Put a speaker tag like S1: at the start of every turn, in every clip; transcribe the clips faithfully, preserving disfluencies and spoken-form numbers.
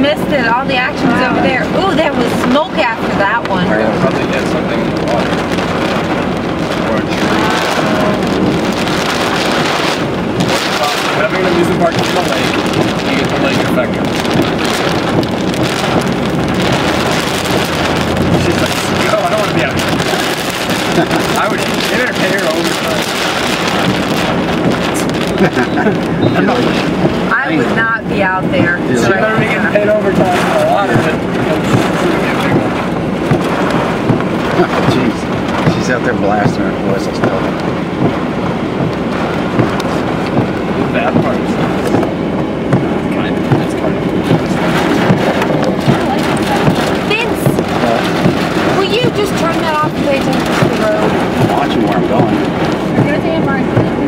S1: missed it. All the action's over there. Ooh, there was smoke after that one.
S2: We're gonna probably get something in the water. Or a tree. Having an amusement park in the lake, you get the lake effect. She's like, go, I don't want to be out here. I would entertain her overtime. I'm not
S1: I would not be out there.
S2: She's
S1: So
S2: better be getting paid overtime in the water than
S3: Jeez. She's out there blasting her voice still.
S2: the bad part is kind of, it's kind of
S1: Vince, will you just turn that off and pay attention to the road?
S3: I'm watching where I'm going.
S1: You're gonna take a mark.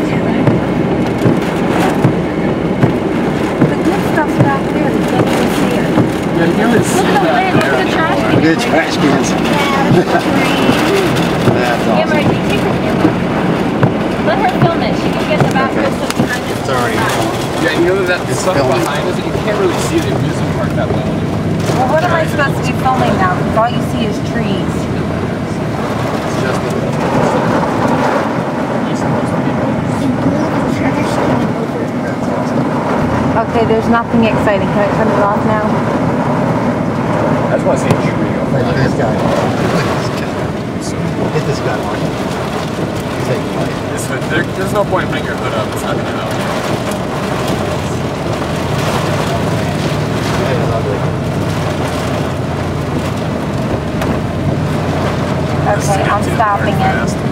S1: The good stuff's back there. You can't even see it.
S2: Yeah, you can see
S1: Look at the
S2: that
S1: lid. Look
S2: there.
S1: at the trash can.
S3: Look at the trash cans. That's
S1: Camera,
S3: awesome.
S1: take her camera. Let her film it. She can get the back
S3: Okay.
S1: stuff behind us.
S3: Sorry.
S2: Yeah, you know that the stuff
S3: filming.
S2: behind us, you can't really see the amusement park that well anymore.
S1: Well, what am I supposed to be filming now? Because all you see is trees.
S2: It's just the east coast people.
S1: Okay, there's nothing exciting. Can I turn it off now?
S2: I just want to see a tree go
S3: Look at
S2: fly.
S3: this guy. Look at this guy. Hit this guy, Mark. Take a bite.
S2: This hood, there, there's no point in putting your hood up. It's not going to help.
S3: That is ugly.
S1: Okay, I'm stopping it.